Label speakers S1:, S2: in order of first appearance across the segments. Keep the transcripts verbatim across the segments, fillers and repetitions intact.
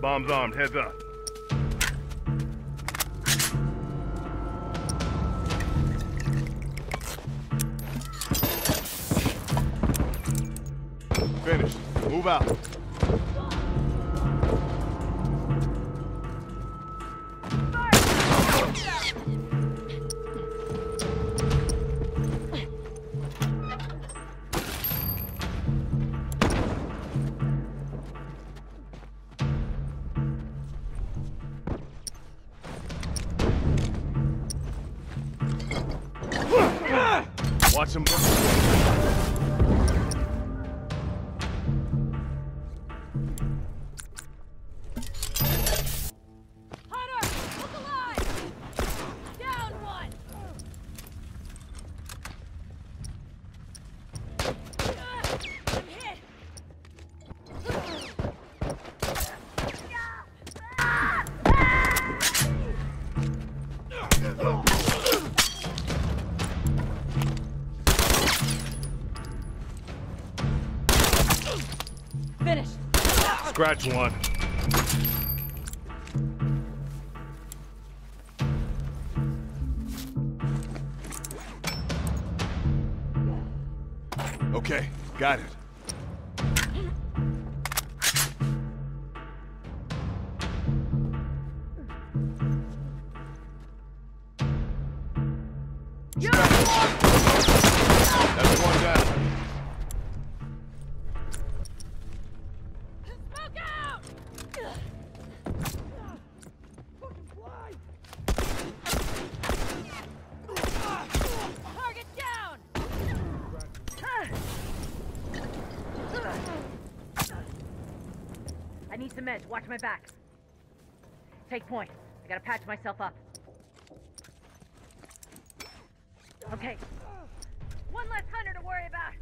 S1: Bombs armed, heads up. Finished. Move out. Watch him.
S2: Hunter, look alive! Down one! I'm hit! Finished.
S1: Scratch one. Okay, got it. That's one down.
S2: Smoke out! Target down! I need some meds. Watch my back. Take point. I gotta patch myself up. Okay. One less hunter to worry about.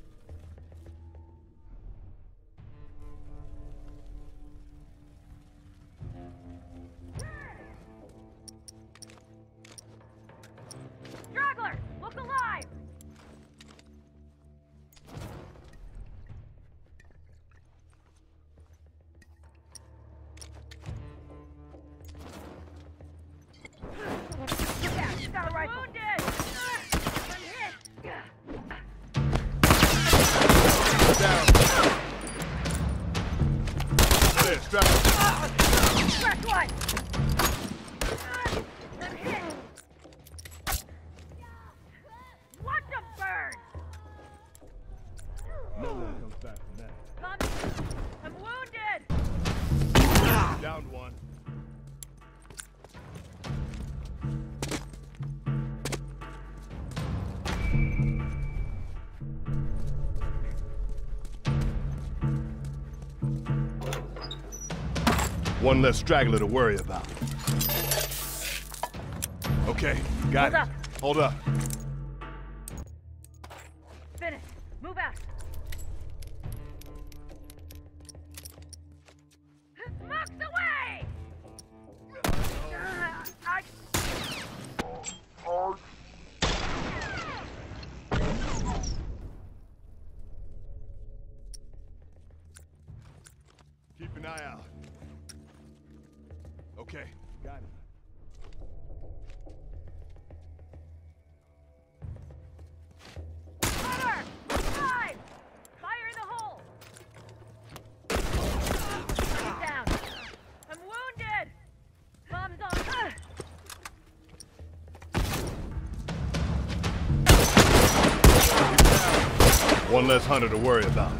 S2: Straggler! Look alive! Yeah, got a rifle. Wounded! I'm hit!
S1: Down. There, strap.
S2: Press one! I'm hit! Watch them burn!
S1: No one comes back from that.
S2: Tommy, I'm wounded!
S1: Down one. One less straggler to worry about. Okay, got
S2: Hold
S1: it.
S2: up.
S1: Hold up.
S2: Finish. Move out. Smokes away! Uh, I...
S1: Keep an eye out. Okay, got it.
S2: Hunter! Alive! Fire in the hole! I'm down. I'm wounded! Bombs on. Uh.
S1: One less hunter to worry about.